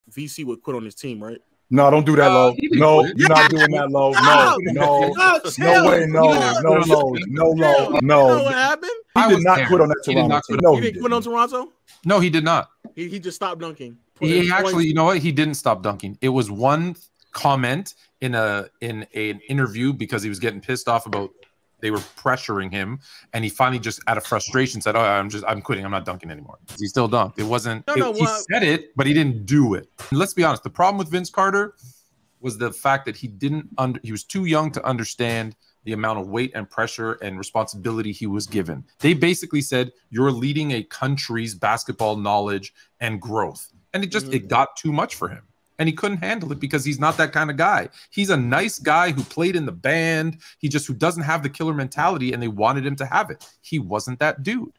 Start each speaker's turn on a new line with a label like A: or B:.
A: VC would quit on his team, right?
B: No, don't do that, Low. No, you're not doing that, Low. No way, no.
A: You know what happened?
B: He did not quit on that Toronto team. No,
A: he didn't quit on Toronto?
C: No, he did not.
A: He just stopped dunking.
C: He actually, you know what? He didn't stop dunking. It was one comment in an interview because he was getting pissed off about they were pressuring him, and he finally just out of frustration said, "Oh, I'm quitting. I'm not dunking anymore." He still dunked. It wasn't. He said it, but he didn't do it. And let's be honest. The problem with Vince Carter was the fact that he was too young to understand the amount of weight and pressure and responsibility he was given. They basically said, "You're leading a country's basketball knowledge and growth," and it got too much for him. And he couldn't handle it because he's not that kind of guy. He's a nice guy who played in the band. Who doesn't have the killer mentality, and they wanted him to have it. He wasn't that dude.